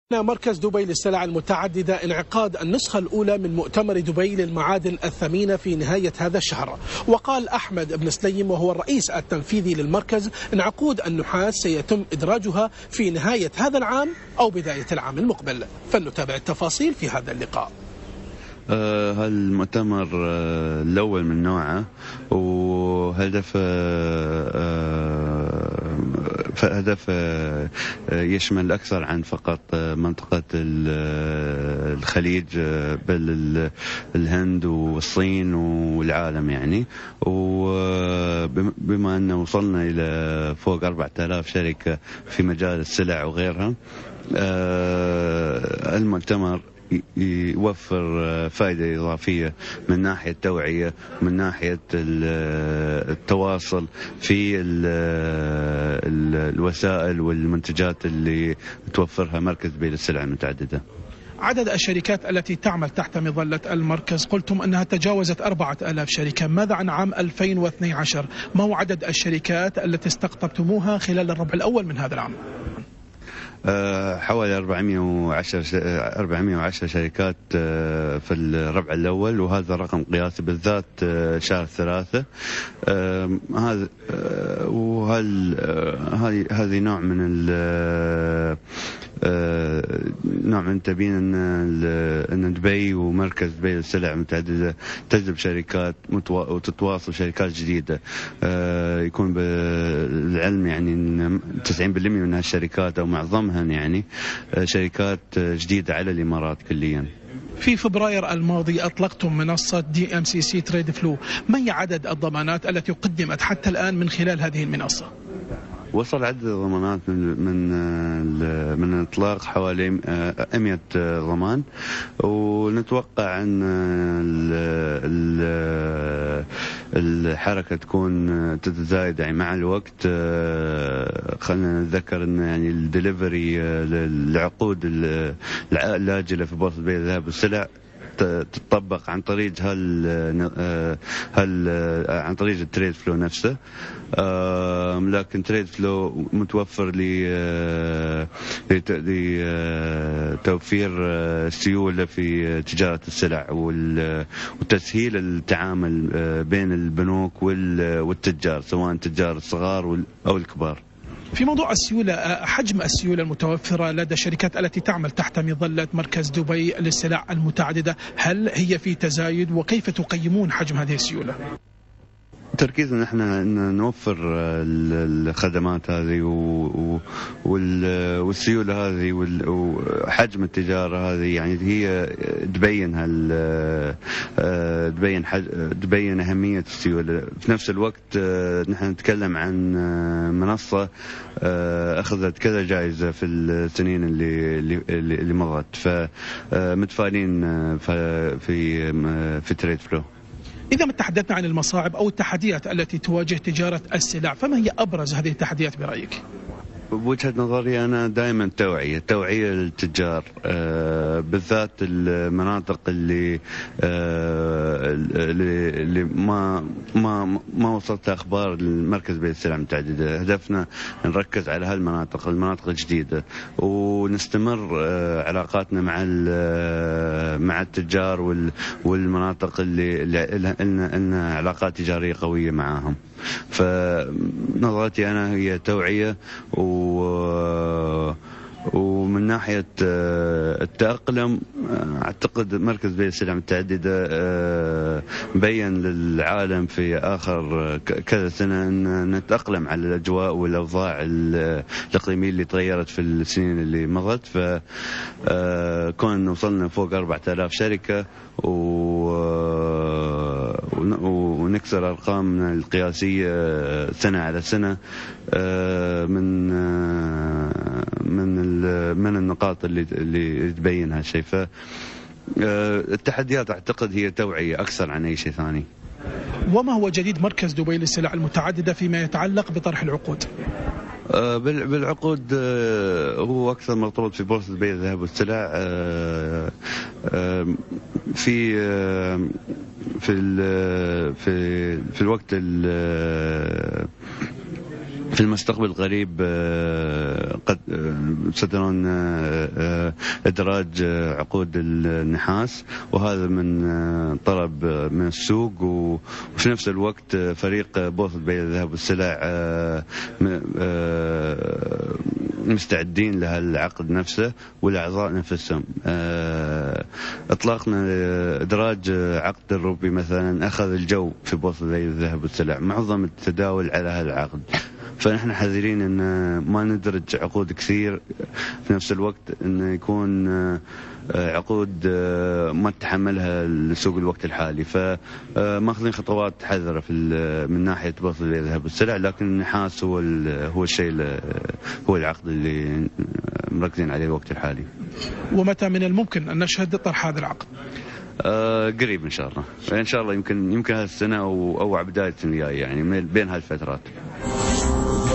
مركز دبي للسلع المتعددة انعقاد النسخة الأولى من مؤتمر دبي للمعادن الثمينة في نهاية هذا الشهر. وقال أحمد بن سليم وهو الرئيس التنفيذي للمركز إن عقود النحاس سيتم إدراجها في نهاية هذا العام أو بداية العام المقبل. فلنتابع التفاصيل في هذا اللقاء. هالمؤتمر الأول من نوعه، وهدف يشمل أكثر عن فقط منطقة الخليج، بل الهند والصين والعالم يعني. وبما أنه وصلنا إلى فوق 4000 شركة في مجال السلع وغيرها، المؤتمر يوفر فائدة إضافية من ناحية التوعية، من ناحية التواصل في الوسائل والمنتجات اللي توفرها مركز دبي للسلع المتعددة. عدد الشركات التي تعمل تحت مظلة المركز قلتم أنها تجاوزت 4000 شركة، ماذا عن عام 2012؟ ما هو عدد الشركات التي استقطبتموها خلال الربع الأول من هذا العام؟ حوالي 410 شركات في الربع الأول، وهذا رقم قياسي بالذات شهر 3. هذه نوع من تبين أن دبي ومركز دبي للسلع المتعددة تجذب شركات وتتواصل شركات جديدة. يكون بالعلم يعني أن 90% من هالشركات أو معظمها يعني شركات جديدة على الإمارات كليا. في فبراير الماضي أطلقتم منصة DMCC تريد فلو، ما هي عدد الضمانات التي قدمت حتى الآن من خلال هذه المنصة؟ وصل عدد الضمانات من الإطلاق حوالي 100 ضمان، ونتوقع أن الحركة تكون تتزايد يعني مع الوقت. خلينا نتذكر أن يعني الدليفري للعقود اللاجلة في بورصة دبي للذهب والسلع تطبق عن طريق عن طريق التريد فلو نفسه. لكن تريد فلو متوفر لتوفير سيولة في تجارة السلع وتسهيل التعامل بين البنوك والتجار، سواء التجار الصغار أو الكبار. في موضوع السيولة، حجم السيولة المتوفرة لدى الشركات التي تعمل تحت مظلة مركز دبي للسلع المتعددة، هل هي في تزايد وكيف تقيمون حجم هذه السيولة؟ تركيزنا نحن أن نوفر الخدمات هذه والسيولة هذه وحجم التجارة هذه، يعني هي تبين أهمية السيولة. في نفس الوقت نحن نتكلم عن منصة أخذت كذا جائزة في السنين اللي مضت، فمتفائلين في تريد فلو. إذا ما تحدثنا عن المصاعب أو التحديات التي تواجه تجارة السلع، فما هي أبرز هذه التحديات برأيك؟ بوجهة نظري أنا دائما توعية للتجار، بالذات المناطق اللي ما وصلت أخبار المركز دبي للسلع المتعددة. هدفنا نركز على المناطق الجديدة، ونستمر علاقاتنا مع التجار والمناطق اللي لنا علاقات تجارية قوية معهم. فنظرتي أنا هي توعية، ومن ناحية التأقلم أعتقد مركز دبي للسلع المتعددة بين للعالم في آخر كذا سنة أن نتأقلم على الأجواء والأوضاع الإقليمية اللي تغيرت في السنين اللي مضت. فكون وصلنا فوق 4000 شركة ونكسر أرقامنا القياسية سنة على سنة من النقاط اللي تبين هالشيء. فالتحديات أعتقد هي توعية أكثر عن أي شيء ثاني. وما هو جديد مركز دبي للسلع المتعددة فيما يتعلق بطرح العقود؟ بالعقود هو أكثر مرتبط في بورصة دبي للذهب والسلع. في الوقت في المستقبل القريب قد سترون إدراج عقود النحاس، وهذا من طلب من السوق، وفي نفس الوقت فريق بورصة دبي للذهب والسلع مستعدين لها العقد نفسه والأعضاء نفسهم. إطلاقنا إدراج عقد الروبي مثلا أخذ الجو في بورصة دبي للذهب والسلع، معظم التداول على هذا العقد، فنحن حذرين ان ما ندرج عقود كثير، في نفس الوقت انه يكون عقود ما تتحملها السوق الوقت الحالي، فماخذين خطوات حذرة من ناحية بورصة الذهب والسلع، لكن النحاس هو الشيء هو العقد اللي مركزين عليه الوقت الحالي. ومتى من الممكن ان نشهد طرح هذا العقد؟ قريب ان شاء الله، ان شاء الله يمكن هذه السنة او بداية السنة الجاية، يعني بين هالفترات.